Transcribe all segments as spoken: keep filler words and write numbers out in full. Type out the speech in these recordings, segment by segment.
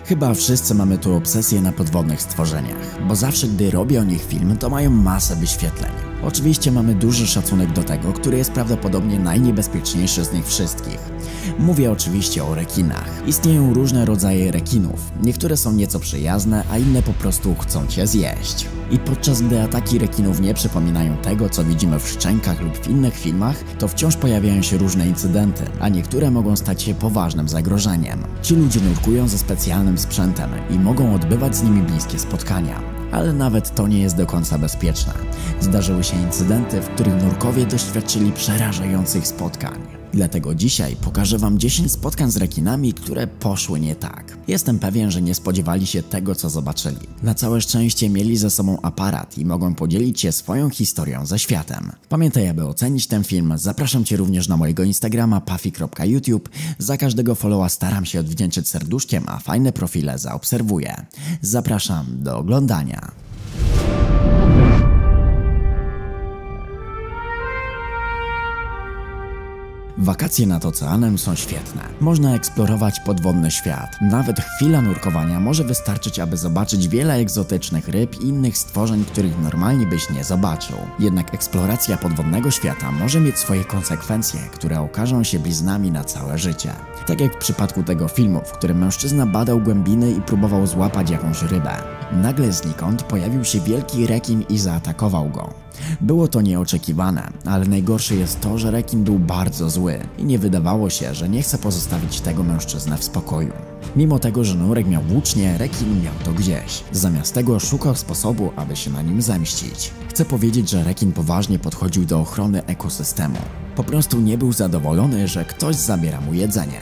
Chyba wszyscy mamy tu obsesję na podwodnych stworzeniach, bo zawsze gdy robię o nich film, to mają masę wyświetleń. Oczywiście mamy duży szacunek do tego, który jest prawdopodobnie najniebezpieczniejszy z nich wszystkich. Mówię oczywiście o rekinach. Istnieją różne rodzaje rekinów. Niektóre są nieco przyjazne, a inne po prostu chcą cię zjeść. I podczas gdy ataki rekinów nie przypominają tego, co widzimy w Szczękach lub w innych filmach, to wciąż pojawiają się różne incydenty, a niektóre mogą stać się poważnym zagrożeniem. Ci ludzie nurkują ze specjalnym sprzętem i mogą odbywać z nimi bliskie spotkania. Ale nawet to nie jest do końca bezpieczne. Zdarzyły się incydenty, w których nurkowie doświadczyli przerażających spotkań. Dlatego dzisiaj pokażę wam dziesięć spotkań z rekinami, które poszły nie tak. Jestem pewien, że nie spodziewali się tego, co zobaczyli. Na całe szczęście mieli ze sobą aparat i mogą podzielić się swoją historią ze światem. Pamiętaj, aby ocenić ten film, zapraszam cię również na mojego Instagrama puffy kropka youtube. Za każdego followa staram się odwdzięczyć serduszkiem, a fajne profile zaobserwuję. Zapraszam do oglądania. Wakacje nad oceanem są świetne. Można eksplorować podwodny świat. Nawet chwila nurkowania może wystarczyć, aby zobaczyć wiele egzotycznych ryb i innych stworzeń, których normalnie byś nie zobaczył. Jednak eksploracja podwodnego świata może mieć swoje konsekwencje, które okażą się bliznami na całe życie. Tak jak w przypadku tego filmu, w którym mężczyzna badał głębiny i próbował złapać jakąś rybę. Nagle znikąd pojawił się wielki rekin i zaatakował go. Było to nieoczekiwane, ale najgorsze jest to, że rekin był bardzo zły i nie wydawało się, że nie chce pozostawić tego mężczyznę w spokoju. Mimo tego, że nurek miał włócznie, rekin miał to gdzieś. Zamiast tego szukał sposobu, aby się na nim zemścić. Chcę powiedzieć, że rekin poważnie podchodził do ochrony ekosystemu. Po prostu nie był zadowolony, że ktoś zabiera mu jedzenie.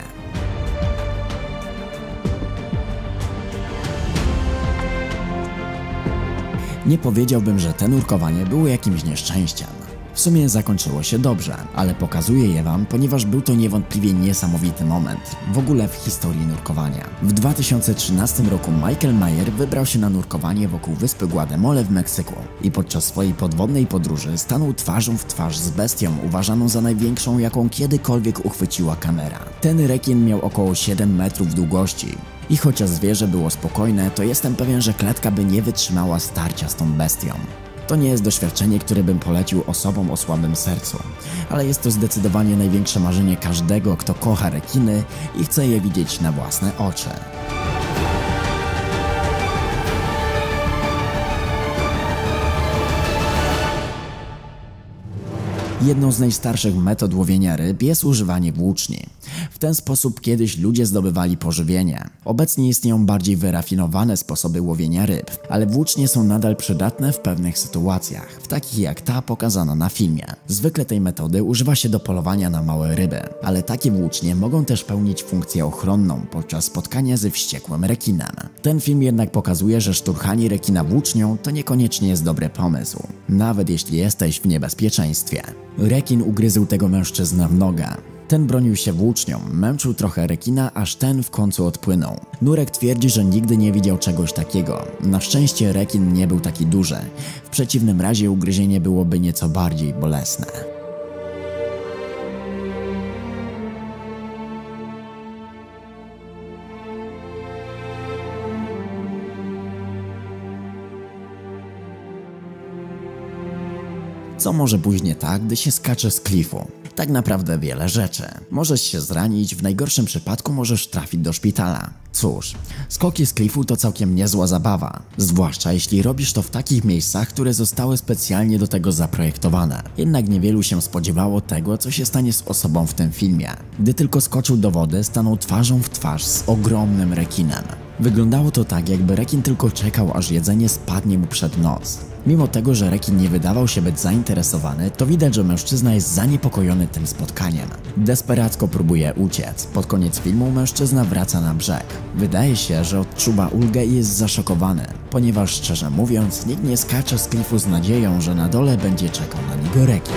Nie powiedziałbym, że te nurkowanie było jakimś nieszczęściem. W sumie zakończyło się dobrze, ale pokazuję je wam, ponieważ był to niewątpliwie niesamowity moment w ogóle w historii nurkowania. W dwa tysiące trzynastym roku Michael Mayer wybrał się na nurkowanie wokół wyspy Guatemala w Meksyku i podczas swojej podwodnej podróży stanął twarzą w twarz z bestią uważaną za największą, jaką kiedykolwiek uchwyciła kamera. Ten rekin miał około siedem metrów długości. I chociaż zwierzę było spokojne, to jestem pewien, że klatka by nie wytrzymała starcia z tą bestią. To nie jest doświadczenie, które bym polecił osobom o słabym sercu, ale jest to zdecydowanie największe marzenie każdego, kto kocha rekiny i chce je widzieć na własne oczy. Jedną z najstarszych metod łowienia ryb jest używanie włóczni. W ten sposób kiedyś ludzie zdobywali pożywienie. Obecnie istnieją bardziej wyrafinowane sposoby łowienia ryb, ale włócznie są nadal przydatne w pewnych sytuacjach, w takich jak ta pokazana na filmie. Zwykle tej metody używa się do polowania na małe ryby, ale takie włócznie mogą też pełnić funkcję ochronną podczas spotkania ze wściekłym rekinem. Ten film jednak pokazuje, że szturchanie rekina włócznią to niekoniecznie jest dobry pomysł, nawet jeśli jesteś w niebezpieczeństwie. Rekin ugryzł tego mężczyznę w nogę. Ten bronił się włócznią, męczył trochę rekina, aż ten w końcu odpłynął. Nurek twierdzi, że nigdy nie widział czegoś takiego. Na szczęście rekin nie był taki duży. W przeciwnym razie ugryzienie byłoby nieco bardziej bolesne. Co może pójść nie tak, gdy się skacze z klifu? Tak naprawdę wiele rzeczy. Możesz się zranić, w najgorszym przypadku możesz trafić do szpitala. Cóż, skoki z klifu to całkiem niezła zabawa, zwłaszcza jeśli robisz to w takich miejscach, które zostały specjalnie do tego zaprojektowane. Jednak niewielu się spodziewało tego, co się stanie z osobą w tym filmie. Gdy tylko skoczył do wody, stanął twarzą w twarz z ogromnym rekinem. Wyglądało to tak, jakby rekin tylko czekał, aż jedzenie spadnie mu przed nos. Mimo tego, że rekin nie wydawał się być zainteresowany, to widać, że mężczyzna jest zaniepokojony tym spotkaniem. Desperacko próbuje uciec. Pod koniec filmu mężczyzna wraca na brzeg. Wydaje się, że odczuwa ulgę i jest zaszokowany, ponieważ szczerze mówiąc, nikt nie skacze z klifu z nadzieją, że na dole będzie czekał na niego rekin.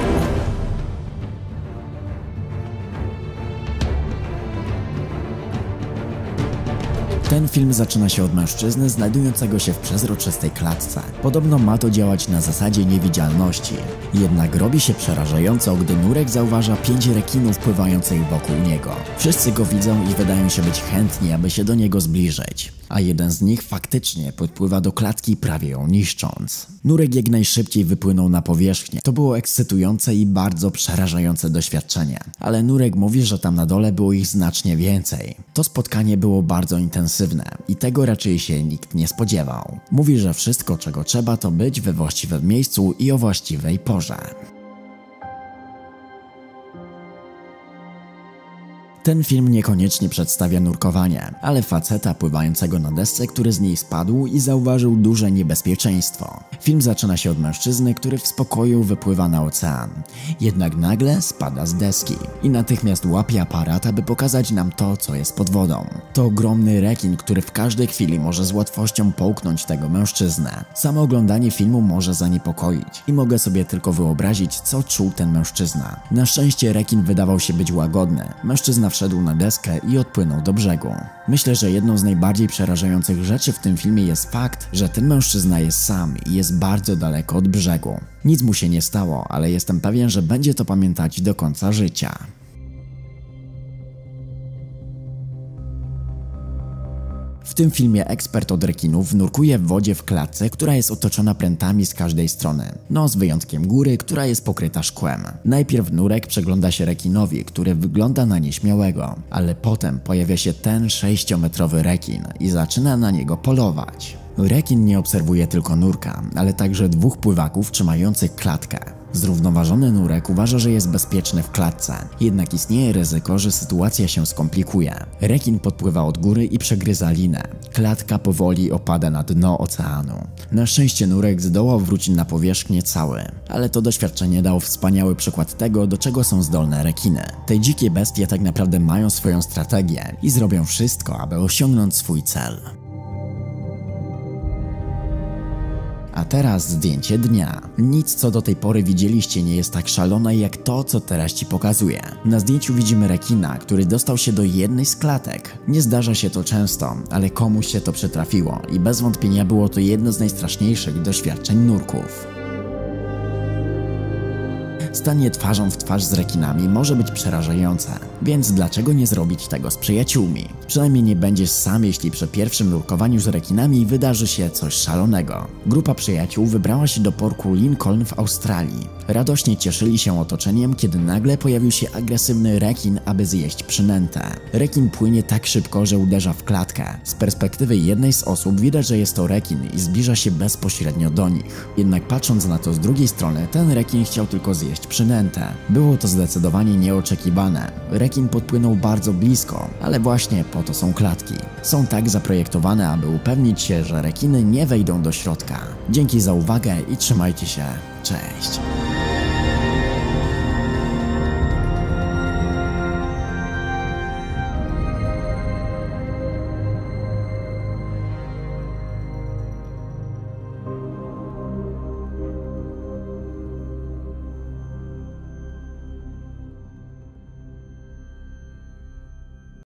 Ten film zaczyna się od mężczyzny znajdującego się w przezroczystej klatce. Podobno ma to działać na zasadzie niewidzialności. Jednak robi się przerażająco, gdy nurek zauważa pięć rekinów pływających wokół niego. Wszyscy go widzą i wydają się być chętni, aby się do niego zbliżyć. a jeden z nich faktycznie podpływa do klatki, prawie ją niszcząc. Nurek jak najszybciej wypłynął na powierzchnię. To było ekscytujące i bardzo przerażające doświadczenie, ale Nurek mówi, że tam na dole było ich znacznie więcej. To spotkanie było bardzo intensywne i tego raczej się nikt nie spodziewał. Mówi, że wszystko czego trzeba to być we właściwym miejscu i o właściwej porze. Ten film niekoniecznie przedstawia nurkowanie, ale faceta pływającego na desce, który z niej spadł i zauważył duże niebezpieczeństwo. Film zaczyna się od mężczyzny, który w spokoju wypływa na ocean. Jednak nagle spada z deski i natychmiast łapie aparat, aby pokazać nam to, co jest pod wodą. To ogromny rekin, który w każdej chwili może z łatwością połknąć tego mężczyznę. Samo oglądanie filmu może zaniepokoić i mogę sobie tylko wyobrazić, co czuł ten mężczyzna. Na szczęście rekin wydawał się być łagodny. Mężczyzna wszedł na deskę i odpłynął do brzegu. Myślę, że jedną z najbardziej przerażających rzeczy w tym filmie jest fakt, że ten mężczyzna jest sam i jest bardzo daleko od brzegu. Nic mu się nie stało, ale jestem pewien, że będzie to pamiętać do końca życia. W tym filmie ekspert od rekinów nurkuje w wodzie w klatce, która jest otoczona prętami z każdej strony. No z wyjątkiem góry, która jest pokryta szkłem. Najpierw Nurek przygląda się rekinowi, który wygląda na nieśmiałego, ale potem pojawia się ten sześciometrowy rekin i zaczyna na niego polować. Rekin nie obserwuje tylko Nurka, ale także dwóch pływaków trzymających klatkę. Zrównoważony Nurek uważa, że jest bezpieczny w klatce, jednak istnieje ryzyko, że sytuacja się skomplikuje. Rekin podpływa od góry i przegryza linę. Klatka powoli opada na dno oceanu. Na szczęście Nurek zdołał wrócić na powierzchnię cały, ale to doświadczenie dało wspaniały przykład tego, do czego są zdolne rekiny. Te dzikie bestie tak naprawdę mają swoją strategię i zrobią wszystko, aby osiągnąć swój cel. A teraz zdjęcie dnia. Nic, co do tej pory widzieliście, nie jest tak szalone jak to, co teraz ci pokazuję. Na zdjęciu widzimy rekina, który dostał się do jednej z klatek. Nie zdarza się to często, ale komuś się to przytrafiło i bez wątpienia było to jedno z najstraszniejszych doświadczeń nurków. Stanie twarzą w twarz z rekinami może być przerażające, więc dlaczego nie zrobić tego z przyjaciółmi? Przynajmniej nie będziesz sam, jeśli przy pierwszym nurkowaniu z rekinami wydarzy się coś szalonego. Grupa przyjaciół wybrała się do portu Lincoln w Australii. Radośnie cieszyli się otoczeniem, kiedy nagle pojawił się agresywny rekin, aby zjeść przynętę. Rekin płynie tak szybko, że uderza w klatkę. Z perspektywy jednej z osób widać, że jest to rekin i zbliża się bezpośrednio do nich. Jednak patrząc na to z drugiej strony, ten rekin chciał tylko zjeść przynętę. Było to zdecydowanie nieoczekiwane. Rekin podpłynął bardzo blisko, ale właśnie po to są klatki. Są tak zaprojektowane, aby upewnić się, że rekiny nie wejdą do środka. Dzięki za uwagę i trzymajcie się. Cześć!